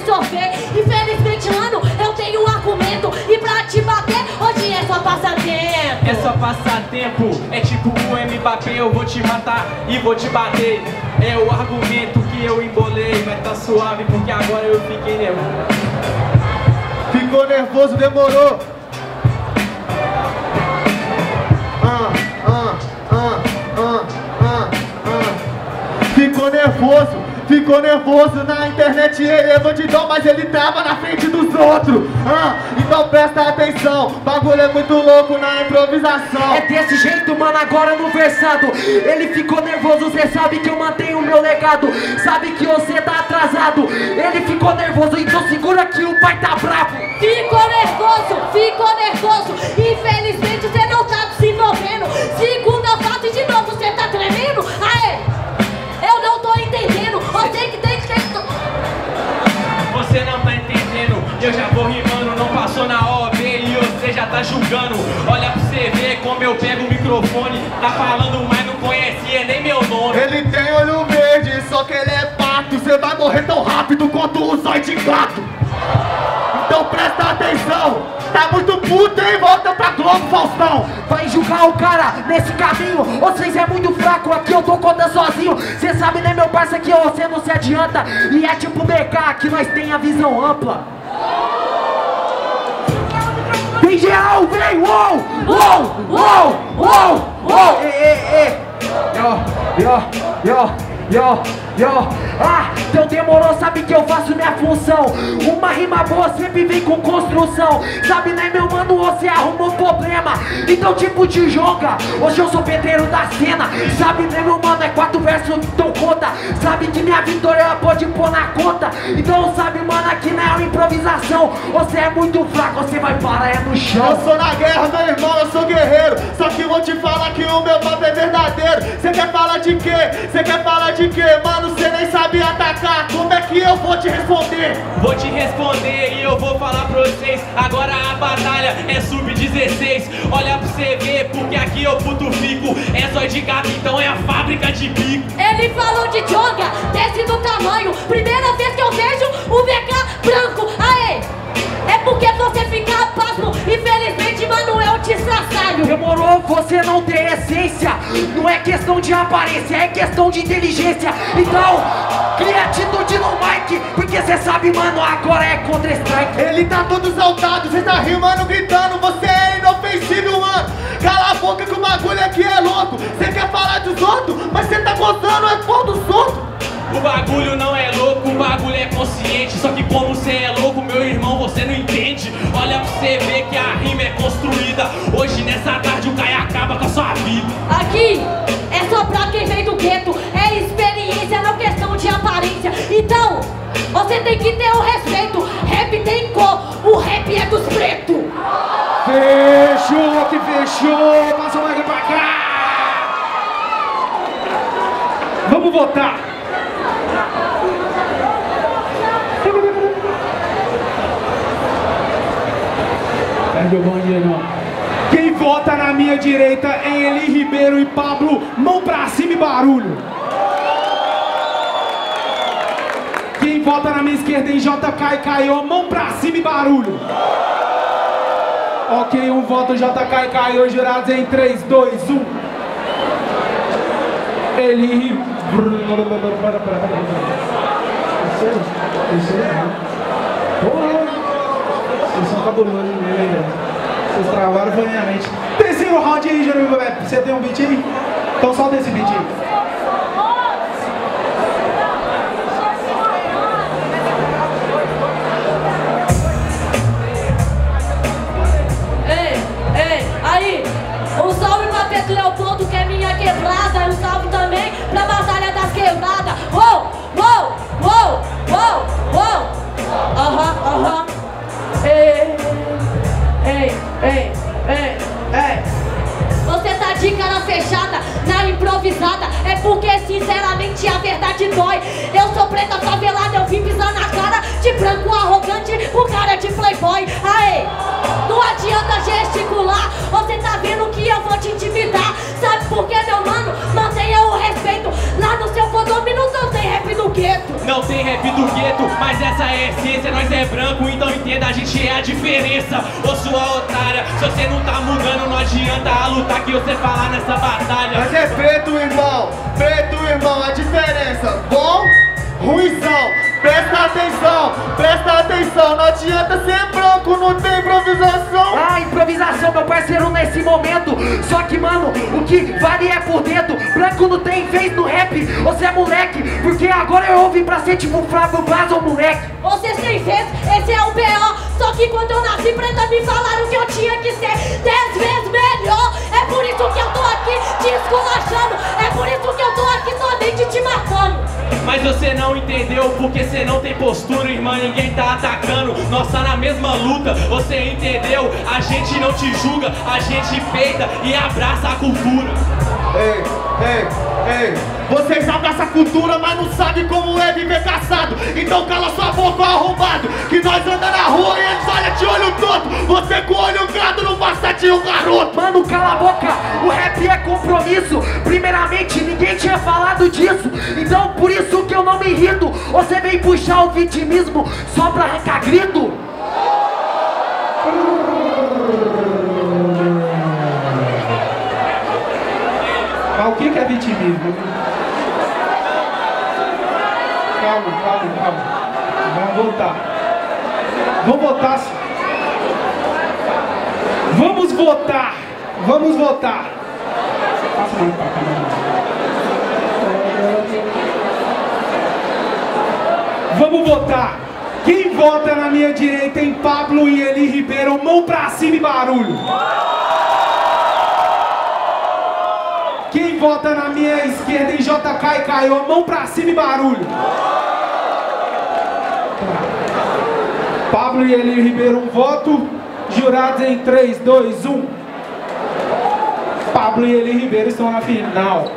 sofrer. Infelizmente, mano, eu tenho argumento. E pra te bater, hoje é só passatempo. É só passatempo, é tipo o Mbappé. Eu vou te matar e vou te bater. É o argumento que eu embolei. Vai tá suave porque agora eu fiquei nervoso. Ficou nervoso, demorou. Ficou nervoso na internet, ele é bandidão, mas ele tava na frente dos outros. Então presta atenção, bagulho é muito louco na improvisação. É desse jeito, mano, agora no versado. Ele ficou nervoso, cê sabe que eu mantenho o meu legado. Sabe que você tá atrasado. Ele ficou nervoso, então segura que o pai tá bravo. Ficou nervoso. Infelizmente cê não tá se envolvendo. Segunda fase de novo, cê tá tremendo. Aê, eu não tô entendendo. Você que tem que... Você não tá entendendo, eu já vou rimando. Não passou na OAB e você já tá julgando. Olha pra você ver como eu pego o microfone. Tá falando, mas não conhecia nem meu nome. Ele tem olho verde, só que ele é pato. Você vai morrer tão rápido quanto o zóio de gato. Então presta atenção. Tá muito puto, hein? Volta pra Globo, Faustão. Vai julgar o cara nesse caminho. Vocês é muito fraco, aqui eu tô contando sozinho. Cê sabe, né, meu parça, que você não se adianta. E é tipo BK, que nós tem a visão ampla. Vem geral, vem! Uou! Uou! Uou! Uou! Uou! Yo! Então demorou, sabe que eu faço minha função. Uma rima boa sempre vem com construção. Sabe, né, meu mano, você arrumou problema. Então tipo te joga. Hoje eu sou pedreiro da cena. Sabe, né, meu mano, é 4 versos, então conta. Sabe que minha vitória ela pode pôr na conta. Então sabe, mano, aqui não é uma improvisação. Você é muito fraco, você vai parar é no chão. Eu sou na guerra, meu irmão, eu sou guerreiro. Só que vou te falar que o meu papo é verdadeiro. Cê quer falar de quê? Cê quer falar de quê? Mano, cê nem sabe atacar. Como é que eu vou te responder? Vou te responder e eu vou falar pra vocês. Agora a batalha é sub-16. Olha pra você ver, porque aqui eu puto fico. É zóio de gato, então é a fábrica de bico. Ele falou de jonga, desce do tamanho. Primeira vez que eu vejo o VK branco. Aê, é porque você fica pasmo. Infelizmente, mano, eu te estraçalho. Demorou, você não tem essência. Não é questão de aparência, é questão de inteligência. Então, cria atitude no mic, porque cê sabe, mano, agora é Counter-Strike. Ele tá todo exaltado, cê tá rimando, gritando. Você é inofensível, mano. Cala a boca que o bagulho aqui é louco. Cê quer falar dos outros, mas cê tá gostando é pôr dos outros. O bagulho não é louco, o bagulho é consciente. Só que como você é louco, meu irmão, você não entende. Olha pra você ver que a rima é construída. Hoje nessa tarde o Caio acaba com a sua vida. Aqui é só pra quem vem do gueto. É experiência, não questão de aparência. Então, você tem que ter o respeito. Rap tem cor, o rap é dos pretos. Fechou, que fechou. Passa mais pra cá. Vamos votar. Pega o banheiro, não. Quem vota na minha direita é Eli Ribeiro e Pablo. Mão pra cima e barulho. Quem vota na minha esquerda em JK e Caio, mão pra cima e barulho. Ok, um voto JK e Caio, jurados em 3, 2, 1. Eli... Porra! Vocês são cabulosos, né? Vocês travaram foi minha mente. Terceiro round aí, Júnior Bebeto. Você tem um beat aí? Então solta esse beat aí. Ei, aí, um salve pra Pedro Leopoldo, que é minha quebrada. E um salve também pra Batalha das Quebradas. Uou, uou, uou, uou, uou. Aham. Ei. Você tá de cara fechada na improvisada. É porque sinceramente a verdade dói. Eu sou preta favelada, eu vim pisar na cara de branco arrogante, o cara de playboy. Aê, não adianta gesticular. Você tá vendo que eu vou te intimidar. Sabe por que, meu mano? Mantenha o respeito. Lá no seu condomínio não tem rap do gueto. Não tem rap rap do gueto, mas essa é a essência. Nós é branco, então entenda, a gente é a diferença. Ô sua otária, se você não tá mudando, não adianta a lutar que você falar nessa batalha. Mas é preto, irmão, a diferença. Bom, ruizão. Presta atenção, não adianta ser branco, não tem improvisação. Ah, improvisação, meu parceiro, nesse momento. Só que, mano, o que vale é por dentro. Branco não tem vez no rap, você é moleque. Porque agora eu ouvi pra ser tipo Flávio Blas ou moleque. Você sem vez, esse é o B.O. Só que quando eu nasci preta me falaram que eu tinha que ser 10 vezes melhor. É por isso que eu tô aqui te esculachando. É por isso que eu tô aqui somente te matando. Mas você não entendeu porque você não tem postura, irmã, ninguém tá atacando. Nós tá na mesma luta, você entendeu? A gente não te julga, a gente peita e abraça a cultura. Ei, vocês abraçam a cultura, mas não sabem como é viver caçado. Então cala sua boca, arrombado, que nós andamos na rua e eles olham de olho torto. Você com olho gato não passa de um garoto. Mano, cala a boca, o rap é compromisso. Primeiramente, ninguém tinha falado disso. Então por isso que eu não me irrito. Você vem puxar o vitimismo só pra arrancar grito? Mas o que é vitimismo? Calma. Vamos voltar. Vamos votar. Passa a mão pra cá. Vamos votar. Quem vota na minha direita em Pablo e Eli Ribeiro, mão pra cima e barulho. Quem vota na minha esquerda em JK e Caio, mão pra cima e barulho. Pablo e Eli Ribeiro, um voto. Jurados em 3, 2, 1. Pablo e Eli Ribeiro estão na final.